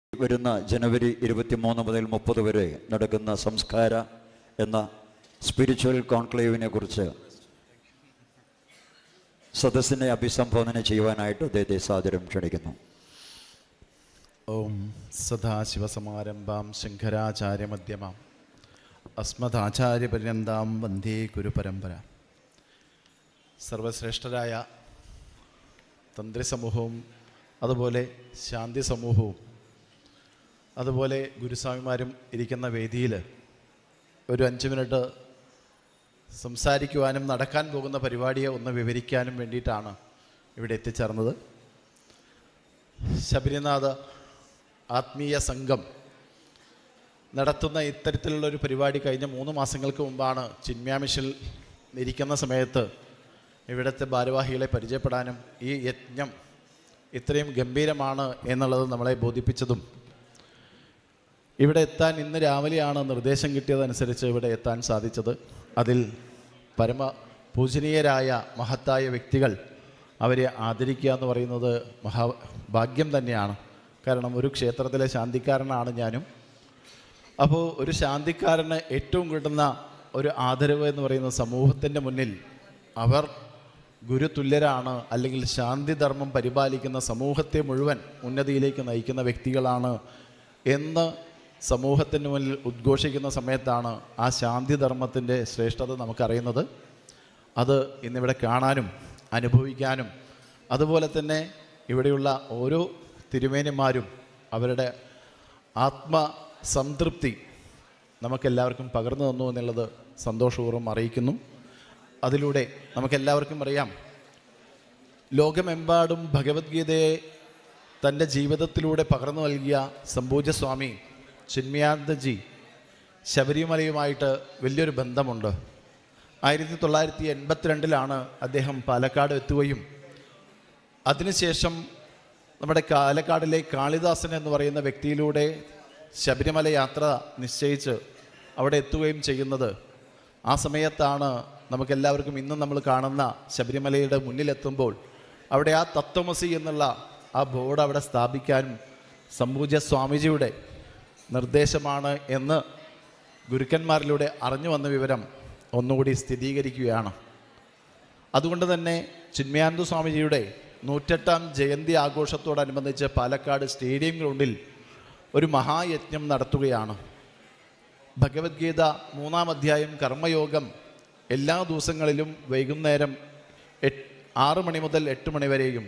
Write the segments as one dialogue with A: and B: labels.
A: വരുന്ന ജനുവരി 23 മുതൽ 30 വരെ നടക്കുന്ന സംസ്കാര എന്ന സ്പിരിച്വൽ കോൺക്ലേവിനെ കുറിച്ച് സദസ്സിനെ അഭിസംബോധന ചെയ്യുവാനായിട്ട് അദ്ദേഹത്തെ സാദരം ക്ഷണിക്കുന്നു.
B: ഓം സദാശിവസമാരംഭാം ശങ്കരാചാര്യമധ്യമാം അസ്മദാചാര്യപര്യന്താം വന്ദേ ഗുരുപരമ്പര. സർവശ്രേഷ്ഠരായ തന്ത്രി സമൂഹവും അതുപോലെ ശാന്തി സമൂഹവും അതുപോലെ ഗുരുസ്വാമിമാരും ഇരിക്കുന്ന വേദിയിൽ ഒരു 5 മിനിറ്റ് സംസാരിക്കുവാനും നടക്കാൻ പോകുന്ന പരിപാടിയെ ഒന്ന് വിവരിക്കാനും വേണ്ടിയിട്ടാണ് ഇവിടെ എത്തിച്ചേർന്നത്. ശബരിനാഥ് ആത്മീയ സംഘം നടത്തുന്ന ഇത്തരത്തിലുള്ളൊരു പരിപാടി കഴിഞ്ഞ 3 മാസങ്ങൾക്ക് മുമ്പാണ് ചിന്മയാമിഷിൽ ഇരിക്കുന്ന സമയത്ത് ഇവിടുത്തെ ഭാരവാഹികളെ പരിചയപ്പെടാനും ഈ യജ്ഞം ഇത്രയും ഗംഭീരമാണ് എന്നുള്ളത് നമ്മളെ ബോധിപ്പിച്ചതും ഇവിടെ എത്താൻ ഇന്ന് രാവിലെയാണ് നിർദ്ദേശം കിട്ടിയതനുസരിച്ച് ഇവിടെ എത്താൻ സാധിച്ചത്. അതിൽ പരമ പൂജനീയരായ മഹത്തായ വ്യക്തികൾ അവരെ ആദരിക്കുക എന്ന് പറയുന്നത് മഹാഭാഗ്യം തന്നെയാണ്. കാരണം ഒരു ക്ഷേത്രത്തിലെ ശാന്തിക്കാരനാണ് ഞാനും. അപ്പോൾ ഒരു ശാന്തിക്കാരന് ഏറ്റവും കിട്ടുന്ന ഒരു ആദരവ് എന്ന് പറയുന്നത് സമൂഹത്തിൻ്റെ മുന്നിൽ അവർ ഗുരുതുല്യരാണ്, അല്ലെങ്കിൽ ശാന്തിധർമ്മം പരിപാലിക്കുന്ന സമൂഹത്തെ മുഴുവൻ ഉന്നതിയിലേക്ക് നയിക്കുന്ന വ്യക്തികളാണ് എന്ന് സമൂഹത്തിന് മുന്നിൽ ഉദ്ഘോഷിക്കുന്ന സമയത്താണ് ആ ശാന്തിധർമ്മത്തിൻ്റെ ശ്രേഷ്ഠത നമുക്കറിയുന്നത്. അത് ഇന്നിവിടെ കാണാനും അനുഭവിക്കാനും അതുപോലെ തന്നെ ഇവിടെയുള്ള ഓരോ തിരുമേനിമാരും അവരുടെ ആത്മസംതൃപ്തി നമുക്കെല്ലാവർക്കും പകർന്നു തന്നു എന്നുള്ളത് സന്തോഷപൂർവ്വം അറിയിക്കുന്നു. അതിലൂടെ നമുക്കെല്ലാവർക്കും അറിയാം, ലോകമെമ്പാടും ഭഗവത്ഗീതയെ തൻ്റെ ജീവിതത്തിലൂടെ പകർന്നു നൽകിയ സംപൂജ്യസ്വാമി ചിന്മയാനന്ദജി ശബരിമലയുമായിട്ട് വലിയൊരു ബന്ധമുണ്ട്. 1982 അദ്ദേഹം പാലക്കാട് എത്തുകയും അതിനുശേഷം നമ്മുടെ പാലക്കാടിലെ കാളിദാസൻ എന്ന് പറയുന്ന വ്യക്തിയിലൂടെ ശബരിമല യാത്ര നിശ്ചയിച്ച് അവിടെ എത്തുകയും ചെയ്യുന്നത്. ആ സമയത്താണ് നമുക്കെല്ലാവർക്കും ഇന്നും നമ്മൾ കാണുന്ന ശബരിമലയുടെ മുന്നിലെത്തുമ്പോൾ അവിടെ ആ തത്വമസി എന്നുള്ള ആ ബോർഡ് അവിടെ സ്ഥാപിക്കാനും സംപൂജ്യ സ്വാമിജിയുടെ നിർദ്ദേശമാണ് എന്ന് ഗുരുക്കന്മാരിലൂടെ അറിഞ്ഞു വന്ന വിവരം ഒന്നുകൂടി സ്ഥിരീകരിക്കുകയാണ്. അതുകൊണ്ട് തന്നെ ചിന്മയാനന്ദ സ്വാമിജിയുടെ 108ാം ജയന്തി ആഘോഷത്തോടനുബന്ധിച്ച് പാലക്കാട് സ്റ്റേഡിയം ഗ്രൗണ്ടിൽ ഒരു മഹായജ്ഞം നടത്തുകയാണ്. ഭഗവത്ഗീത 3-ാം അധ്യായം കർമ്മയോഗം എല്ലാ ദിവസങ്ങളിലും വൈകുന്നേരം 6 മണി മുതൽ 8 മണി വരെയും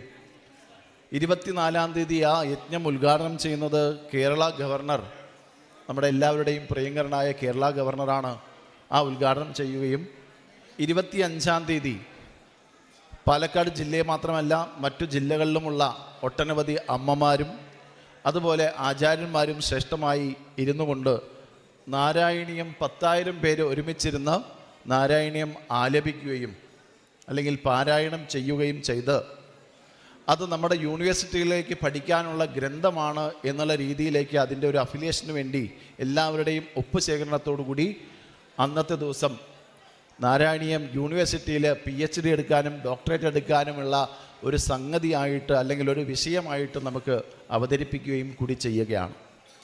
B: 24-ാം തീയതി ആ യജ്ഞം ഉദ്ഘാടനം ചെയ്യുന്നത് കേരള ഗവർണർ, നമ്മുടെ എല്ലാവരുടെയും പ്രിയങ്കരനായ കേരള ഗവർണറാണ് ആ ഉദ്ഘാടനം ചെയ്യുകയും 25-ാം തീയതി പാലക്കാട് ജില്ലയെ മാത്രമല്ല മറ്റു ജില്ലകളിലുമുള്ള ഒട്ടനവധി അമ്മമാരും അതുപോലെ ആചാര്യന്മാരും ശ്രേഷ്ഠമായി ഇരുന്നു കൊണ്ട് നാരായണീയം 10,000 പേര് ഒരുമിച്ചിരുന്ന് നാരായണീയം ആലപിക്കുകയും അല്ലെങ്കിൽ പാരായണം ചെയ്യുകയും ചെയ്ത് അത് നമ്മുടെ യൂണിവേഴ്സിറ്റിയിലേക്ക് പഠിക്കാനുള്ള ഗ്രന്ഥമാണ് എന്നുള്ള രീതിയിലേക്ക് അതിൻ്റെ ഒരു അഫിലിയേഷന് വേണ്ടി എല്ലാവരുടെയും ഒപ്പ് ശേഖരണത്തോടു കൂടി അന്നത്തെ ദിവസം നാരായണീയം യൂണിവേഴ്സിറ്റിയിൽ PhD എടുക്കാനും ഡോക്ടറേറ്റ് എടുക്കാനുമുള്ള ഒരു സംഗതിയായിട്ട് അല്ലെങ്കിൽ ഒരു വിഷയമായിട്ട് നമുക്ക് അവതരിപ്പിക്കുകയും കൂടി ചെയ്യുകയാണ്.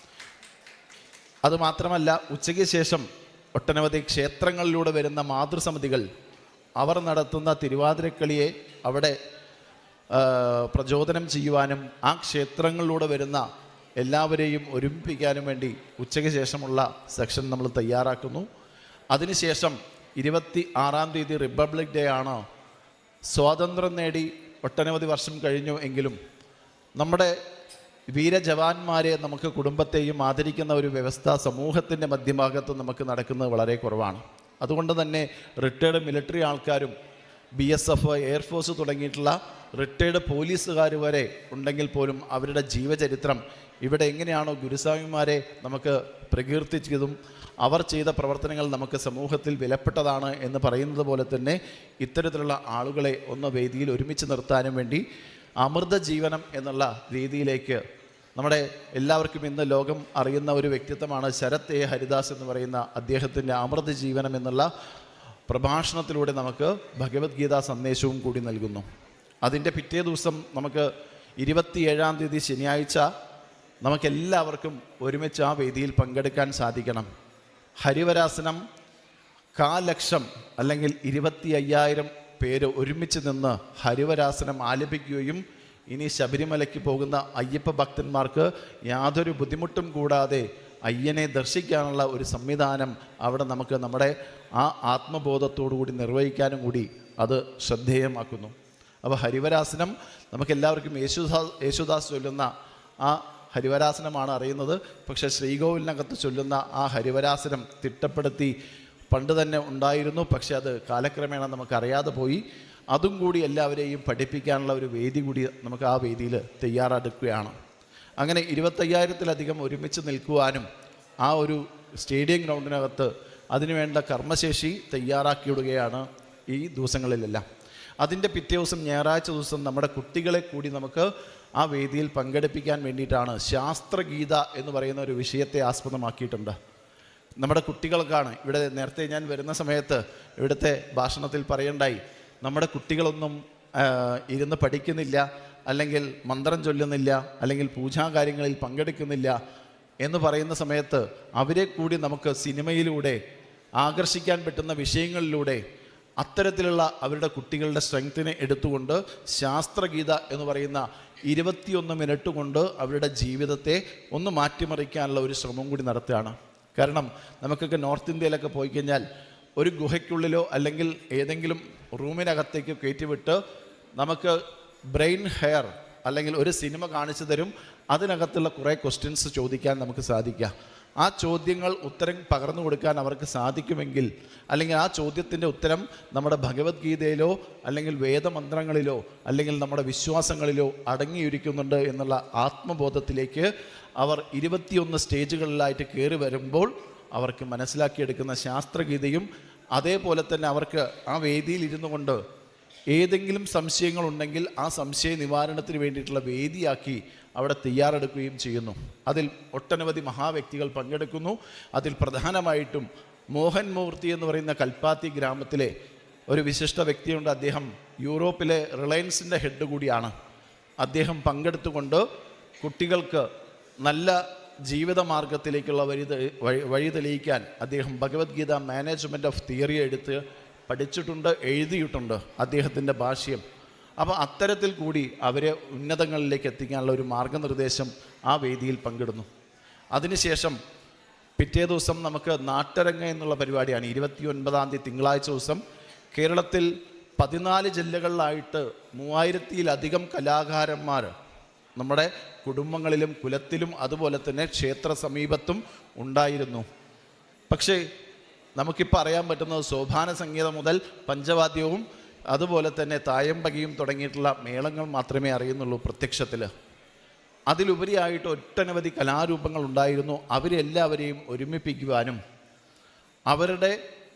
B: അതുമാത്രമല്ല, ഉച്ചയ്ക്ക് ശേഷം ഒട്ടനവധി ക്ഷേത്രങ്ങളിലൂടെ വരുന്ന മാതൃസമിതികൾ അവർ നടത്തുന്ന തിരുവാതിരക്കളിയെ അവിടെ പ്രചോദനം ചെയ്യുവാനും ആ ക്ഷേത്രങ്ങളിലൂടെ വരുന്ന എല്ലാവരെയും ഒരുമിപ്പിക്കാനും വേണ്ടി ഉച്ചയ്ക്ക് ശേഷമുള്ള സെക്ഷൻ നമ്മൾ തയ്യാറാക്കുന്നു. അതിനുശേഷം 26-ാം തീയതി റിപ്പബ്ലിക് ഡേ ആണ്. സ്വാതന്ത്ര്യം നേടി ഒട്ടനവധി വർഷം കഴിഞ്ഞു എങ്കിലും നമ്മുടെ വീരജവാന്മാരെ നമുക്ക് കുടുംബത്തെയും ആദരിക്കുന്ന ഒരു വ്യവസ്ഥ സമൂഹത്തിൻ്റെ മധ്യഭാഗത്ത് നമുക്ക് നടക്കുന്നത് വളരെ കുറവാണ്. അതുകൊണ്ട് തന്നെ റിട്ടയർഡ് മിലിറ്ററി ആൾക്കാരും BSF, എയർഫോഴ്സ് തുടങ്ങിയിട്ടുള്ള റിട്ടയർഡ് പോലീസുകാർ വരെ ഉണ്ടെങ്കിൽ പോലും അവരുടെ ജീവചരിത്രം ഇവിടെ എങ്ങനെയാണോ ഗുരുസ്വാമിമാരെ നമുക്ക് പ്രകീർത്തിച്ചതും അവർ ചെയ്ത പ്രവർത്തനങ്ങൾ നമുക്ക് സമൂഹത്തിൽ വിലപ്പെട്ടതാണ് എന്ന് പറയുന്നത് പോലെ തന്നെ ഇത്തരത്തിലുള്ള ആളുകളെ ഒന്ന് വേദിയിൽ ഒരുമിച്ച് നിർത്താനും വേണ്ടി അമൃത ജീവനം എന്നുള്ള രീതിയിലേക്ക് നമ്മുടെ എല്ലാവർക്കും ഇന്ന് ലോകം അറിയുന്ന ഒരു വ്യക്തിത്വമാണ് ശരത് A. ഹരിദാസ് എന്ന് പറയുന്ന അദ്ദേഹത്തിൻ്റെ അമൃത ജീവനം എന്നുള്ള പ്രഭാഷണത്തിലൂടെ നമുക്ക് ഭഗവത്ഗീതാ സന്ദേശവും കൂടി നൽകുന്നു. അതിൻ്റെ പിറ്റേ ദിവസം നമുക്ക് 27-ാം തീയതി ശനിയാഴ്ച നമുക്കെല്ലാവർക്കും ഒരുമിച്ച് ആ വേദിയിൽ പങ്കെടുക്കാൻ സാധിക്കണം. ഹരിവരാസനം 1,00,000 അല്ലെങ്കിൽ 25,000 പേര് ഒരുമിച്ച് നിന്ന് ഹരിവരാസനം ആലപിക്കുകയും ഇനി ശബരിമലയ്ക്ക് പോകുന്ന അയ്യപ്പ ഭക്തന്മാർക്ക് യാതൊരു ബുദ്ധിമുട്ടും കൂടാതെ അയ്യനെ ദർശിക്കാനുള്ള ഒരു സംവിധാനം അവിടെ നമുക്ക് നമ്മുടെ ആ ആത്മബോധത്തോടു കൂടി നിർവഹിക്കാനും കൂടി അത് ശ്രദ്ധേയമാക്കുന്നു. അപ്പോൾ ഹരിവരാസനം നമുക്കെല്ലാവർക്കും യേശുദാസ് ചൊല്ലുന്ന ആ ഹരിവരാസനമാണ് അറിയുന്നത്. പക്ഷേ ശ്രീകോവിലിനകത്ത് ചൊല്ലുന്ന ആ ഹരിവരാസനം തിട്ടപ്പെടുത്തി പണ്ട് തന്നെ ഉണ്ടായിരുന്നു. പക്ഷെ അത് കാലക്രമേണ നമുക്കറിയാതെ പോയി. അതും കൂടി എല്ലാവരെയും പഠിപ്പിക്കാനുള്ള ഒരു വേദി കൂടി നമുക്ക് ആ വേദിയിൽ തയ്യാറെടുക്കുകയാണ്. അങ്ങനെ 25,000-ലധികം ഒരുമിച്ച് നിൽക്കുവാനും ആ ഒരു സ്റ്റേഡിയം ഗ്രൗണ്ടിനകത്ത് അതിനുവേണ്ട കർമ്മശേഷി തയ്യാറാക്കിയിടുകയാണ് ഈ ദിവസങ്ങളിലെല്ലാം. അതിൻ്റെ പിറ്റേ ദിവസം ഞായറാഴ്ച ദിവസം നമ്മുടെ കുട്ടികളെ കൂടി നമുക്ക് ആ വേദിയിൽ പങ്കെടുപ്പിക്കാൻ വേണ്ടിയിട്ടാണ് ശാസ്ത്രഗീത എന്ന് പറയുന്ന ഒരു വിഷയത്തെ ആസ്പദമാക്കിയിട്ടുണ്ട്. നമ്മുടെ കുട്ടികൾക്കാണ് ഇവിടെ നേരത്തെ ഞാൻ വരുന്ന സമയത്ത് ഇവിടുത്തെ ഭാഷണത്തിൽ പറയണ്ടായി, നമ്മുടെ കുട്ടികളൊന്നും ഇരുന്ന് പഠിക്കുന്നില്ല, അല്ലെങ്കിൽ മന്ത്രം ചൊല്ലുന്നില്ല, അല്ലെങ്കിൽ പൂജാകാര്യങ്ങളിൽ പങ്കെടുക്കുന്നില്ല എന്ന് പറയുന്ന സമയത്ത് അവരെ കൂടി നമുക്ക് സിനിമയിലൂടെ ആകർഷിക്കാൻ പറ്റുന്ന വിഷയങ്ങളിലൂടെ അത്തരത്തിലുള്ള അവരുടെ കുട്ടികളുടെ സ്ട്രെങ്ത്തിനെ എടുത്തുകൊണ്ട് ശാസ്ത്രഗീത എന്ന് പറയുന്ന 21 മിനിറ്റ് കൊണ്ട് അവരുടെ ജീവിതത്തെ ഒന്ന് മാറ്റിമറിക്കാനുള്ള ഒരു ശ്രമം കൂടി നടത്തുകയാണ്. കാരണം നമുക്കൊക്കെ നോർത്ത് ഇന്ത്യയിലൊക്കെ പോയി കഴിഞ്ഞാൽ ഒരു ഗുഹയ്ക്കുള്ളിലോ അല്ലെങ്കിൽ ഏതെങ്കിലും റൂമിനകത്തേക്ക് കയറ്റിവിട്ട് നമുക്ക് ബ്രെയിൻ ഹെയർ അല്ലെങ്കിൽ ഒരു സിനിമ കാണിച്ചു തരും. അതിനകത്തുള്ള കുറേ ക്വസ്റ്റ്യൻസ് ചോദിക്കാൻ നമുക്ക് സാധിക്കുക. ആ ചോദ്യങ്ങൾ ഉത്തരം പകർന്നു കൊടുക്കാൻ അവർക്ക് സാധിക്കുമെങ്കിൽ, അല്ലെങ്കിൽ ആ ചോദ്യത്തിൻ്റെ ഉത്തരം നമ്മുടെ ഭഗവത്ഗീതയിലോ അല്ലെങ്കിൽ വേദമന്ത്രങ്ങളിലോ അല്ലെങ്കിൽ നമ്മുടെ വിശ്വാസങ്ങളിലോ അടങ്ങിയിരിക്കുന്നുണ്ട് എന്നുള്ള ആത്മബോധത്തിലേക്ക് അവർ 21 സ്റ്റേജുകളിലായിട്ട് കയറി വരുമ്പോൾ അവർക്ക് മനസ്സിലാക്കിയെടുക്കുന്ന ശാസ്ത്രഗീതയും അതേപോലെ തന്നെ അവർക്ക് ആ വേദിയിൽ ഇരുന്നു കൊണ്ട് ഏതെങ്കിലും സംശയങ്ങളുണ്ടെങ്കിൽ ആ സംശയ നിവാരണത്തിന് വേണ്ടിയിട്ടുള്ള വേദിയാക്കി അവിടെ തയ്യാറെടുക്കുകയും ചെയ്യുന്നു. അതിൽ ഒട്ടനവധി മഹാവ്യക്തികൾ പങ്കെടുക്കുന്നു. അതിൽ പ്രധാനമായിട്ടും മോഹൻ മൂർത്തി എന്ന് പറയുന്ന കൽപ്പാത്തി ഗ്രാമത്തിലെ ഒരു വിശിഷ്ട വ്യക്തിയുണ്ട്. അദ്ദേഹം യൂറോപ്പിലെ റിലയൻസിൻ്റെ ഹെഡ് കൂടിയാണ്. അദ്ദേഹം പങ്കെടുത്തുകൊണ്ട് കുട്ടികൾക്ക് നല്ല ജീവിത മാർഗത്തിലേക്കുള്ള വഴി തെളിയിക്കാൻ അദ്ദേഹം ഭഗവത്ഗീത മാനേജ്മെൻറ്റ് ഓഫ് തിയറി എടുത്ത് പഠിച്ചിട്ടുണ്ട്, എഴുതിയിട്ടുണ്ട് അദ്ദേഹത്തിൻ്റെ ഭാഷ്യം. അപ്പോൾ അത്തരത്തിൽ കൂടി അവരെ ഉന്നതങ്ങളിലേക്ക് എത്തിക്കാനുള്ള ഒരു മാർഗനിർദ്ദേശം ആ വേദിയിൽ പങ്കിടുന്നു. അതിനുശേഷം പിറ്റേ ദിവസം നമുക്ക് നാട്ടരങ്ങ എന്നുള്ള പരിപാടിയാണ്. 29-ാം തീയതി തിങ്കളാഴ്ച ദിവസം കേരളത്തിൽ 14 ജില്ലകളിലായിട്ട് 3000-ലധികം കലാകാരന്മാർ നമ്മുടെ കുടുംബങ്ങളിലും കുലത്തിലും അതുപോലെ തന്നെ ക്ഷേത്ര സമീപത്തും ഉണ്ടായിരുന്നു. പക്ഷേ നമുക്കിപ്പോൾ അറിയാൻ പറ്റുന്നത് സോപാന സംഗീതം മുതൽ പഞ്ചവാദ്യവും അതുപോലെ തന്നെ തായമ്പകയും തുടങ്ങിയിട്ടുള്ള മേളങ്ങൾ മാത്രമേ അറിയുന്നുള്ളൂ പ്രത്യക്ഷത്തിൽ. അതിലുപരിയായിട്ട് ഒട്ടനവധി കലാരൂപങ്ങൾ ഉണ്ടായിരുന്നു. അവരെല്ലാവരെയും ഒരുമിപ്പിക്കുവാനും അവരുടെ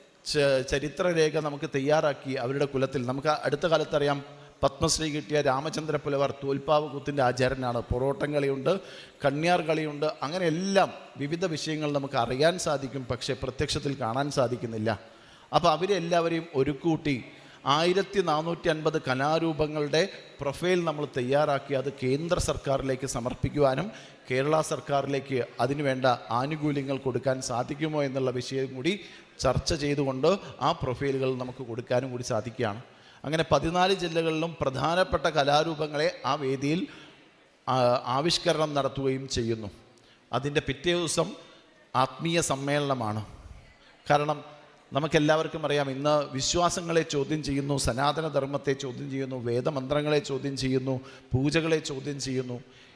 B: ചരിത്രരേഖ നമുക്ക് തയ്യാറാക്കി അവരുടെ കുലത്തിൽ നമുക്ക് അടുത്ത കാലത്തറിയാം പത്മശ്രീ കിട്ടിയ രാമചന്ദ്ര പുലവർ തോൽപ്പാവ് കൂത്തിൻ്റെ ആചാര്യനാണ്. പൊറോട്ടം കളിയുണ്ട്, കണ്യാർ കളിയുണ്ട്, അങ്ങനെ എല്ലാം വിവിധ വിഷയങ്ങൾ നമുക്ക് അറിയാൻ സാധിക്കും, പക്ഷേ പ്രത്യക്ഷത്തിൽ കാണാൻ സാധിക്കുന്നില്ല. അപ്പോൾ അവരെല്ലാവരെയും ഒരുക്കൂട്ടി 1450 കലാരൂപങ്ങളുടെ പ്രൊഫൈൽ നമ്മൾ തയ്യാറാക്കി അത് കേന്ദ്ര സർക്കാരിലേക്ക് സമർപ്പിക്കുവാനും കേരള സർക്കാരിലേക്ക് അതിനുവേണ്ട ആനുകൂല്യങ്ങൾ കൊടുക്കാൻ സാധിക്കുമോ എന്നുള്ള വിഷയം കൂടി ചർച്ച ചെയ്തുകൊണ്ട് ആ പ്രൊഫൈലുകൾ നമുക്ക് കൊടുക്കാനും കൂടി സാധിക്കുകയാണ്. അങ്ങനെ 14 ജില്ലകളിലും പ്രധാനപ്പെട്ട കലാരൂപങ്ങളെ ആ വേദിയിൽ ആവിഷ്കരണം നടത്തുകയും ചെയ്യുന്നു. അതിൻ്റെ പിറ്റേ ദിവസം ആത്മീയ സമ്മേളനമാണ്. കാരണം നമുക്കെല്ലാവർക്കും അറിയാം, ഇന്ന് വിശ്വാസങ്ങളെ ചോദ്യം ചെയ്യുന്നു, സനാതനധർമ്മത്തെ ചോദ്യം ചെയ്യുന്നു, വേദമന്ത്രങ്ങളെ ചോദ്യം ചെയ്യുന്നു, പൂജകളെ ചോദ്യം ചെയ്യുന്നു.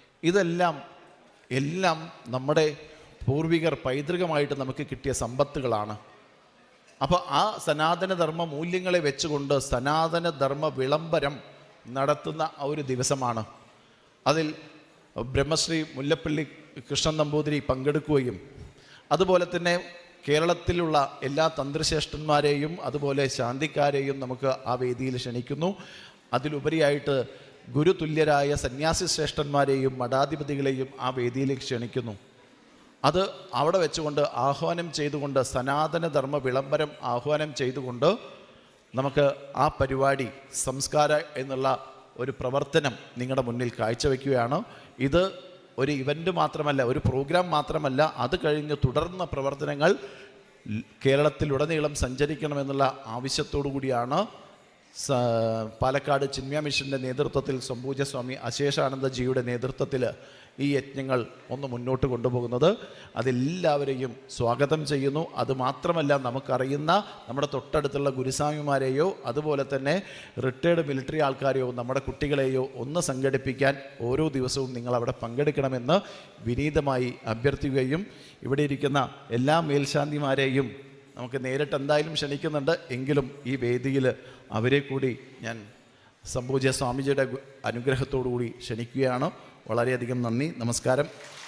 B: എല്ലാം നമ്മുടെ പൂർവികർ പൈതൃകമായിട്ട് നമുക്ക് കിട്ടിയ സമ്പത്തുകളാണ്. അപ്പോൾ ആ സനാതനധർമ്മ മൂല്യങ്ങളെ വെച്ചുകൊണ്ട് സനാതനധർമ്മ വിളംബരം നടത്തുന്ന ഒരു ദിവസമാണ്. അതിൽ ബ്രഹ്മശ്രീ മുല്ലപ്പള്ളി കൃഷ്ണൻ നമ്പൂതിരി പങ്കെടുക്കുകയും അതുപോലെ തന്നെ കേരളത്തിലുള്ള എല്ലാ തന്ത്രശ്രേഷ്ഠന്മാരെയും അതുപോലെ ശാന്തിക്കാരെയും നമുക്ക് ആ വേദിയിൽ ക്ഷണിക്കുന്നു. അതിലുപരിയായിട്ട് ഗുരുതുല്യരായ സന്യാസി ശ്രേഷ്ഠന്മാരെയും മഠാധിപതികളെയും ആ വേദിയിലേക്ക് ക്ഷണിക്കുന്നു. അത് അവിടെ വെച്ചുകൊണ്ട് ആഹ്വാനം ചെയ്തുകൊണ്ട് സനാതനധർമ്മ വിളംബരം ആഹ്വാനം ചെയ്തുകൊണ്ട് നമുക്ക് ആ പരിപാടി സംസ്കാര എന്നുള്ള ഒരു പ്രവർത്തനം നിങ്ങളുടെ മുന്നിൽ കാഴ്ചവെക്കുകയാണ്. ഇത് ഒരു ഇവൻ്റ് മാത്രമല്ല, ഒരു പ്രോഗ്രാം മാത്രമല്ല, അത് കഴിഞ്ഞ് തുടർന്ന പ്രവർത്തനങ്ങൾ കേരളത്തിലുടനീളം സഞ്ചരിക്കണമെന്നുള്ള ആവശ്യത്തോടു കൂടിയാണ് പാലക്കാട് ചിന്മയ മിഷൻ്റെ നേതൃത്വത്തിൽ സംപൂജ്യസ്വാമി അശേഷാനന്ദജിയുടെ നേതൃത്വത്തിൽ ഈ യജ്ഞങ്ങൾ ഒന്ന് മുന്നോട്ട് കൊണ്ടുപോകുന്നത്. അതെല്ലാവരെയും സ്വാഗതം ചെയ്യുന്നു. അതുമാത്രമല്ല, നമുക്കറിയുന്ന നമ്മുടെ തൊട്ടടുത്തുള്ള ഗുരുസ്വാമിമാരെയോ അതുപോലെ തന്നെ റിട്ടയർഡ് മിലിറ്ററി ആൾക്കാരെയോ നമ്മുടെ കുട്ടികളെയോ ഒന്ന് സംഘടിപ്പിക്കാൻ ഓരോ ദിവസവും നിങ്ങൾ അവിടെ പങ്കെടുക്കണമെന്ന് വിനീതമായി അഭ്യർത്ഥിക്കുകയും ഇവിടെ ഇരിക്കുന്ന എല്ലാ മേൽശാന്തിമാരെയും നമുക്ക് നേരിട്ട് എന്തായാലും ക്ഷണിക്കുന്നുണ്ട്, എങ്കിലും ഈ വേദിയിൽ അവരെ കൂടി ഞാൻ സംപൂജ്യ സ്വാമിജിയുടെ അനുഗ്രഹത്തോടു കൂടി ക്ഷണിക്കുകയാണ്. വളരെയധികം നന്ദി, നമസ്കാരം.